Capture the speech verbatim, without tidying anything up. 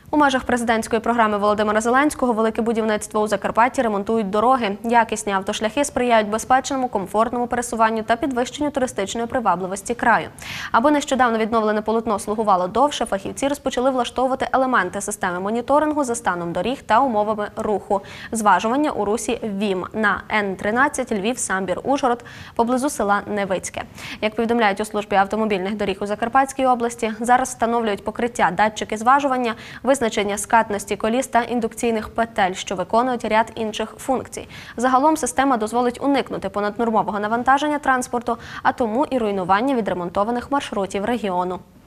У межах президентської програми Володимира Зеленського «Велике будівництво» у Закарпатті ремонтують дороги. Якісні автошляхи сприяють безпечному, комфортному пересуванню та підвищенню туристичної привабливості краю. Аби нещодавно відновлене полотно слугувало довше, фахівці розпочали влаштовувати елементи системи моніторингу за станом доріг та умовами руху. Зважування у русі ВІМ на Н тринадцять Львів, Самбір, Ужгород поблизу села Невицьке. Як повідомляють у службі автомобільних доріг у Закарпатській області, зараз встановлюють покриття, датчики зважування, визначення скатності коліс та індукційних петель, що виконують ряд інших функцій. Загалом система дозволить уникнути понаднормового навантаження транспорту, а тому і руйнування відремонтованих маршрутів регіону.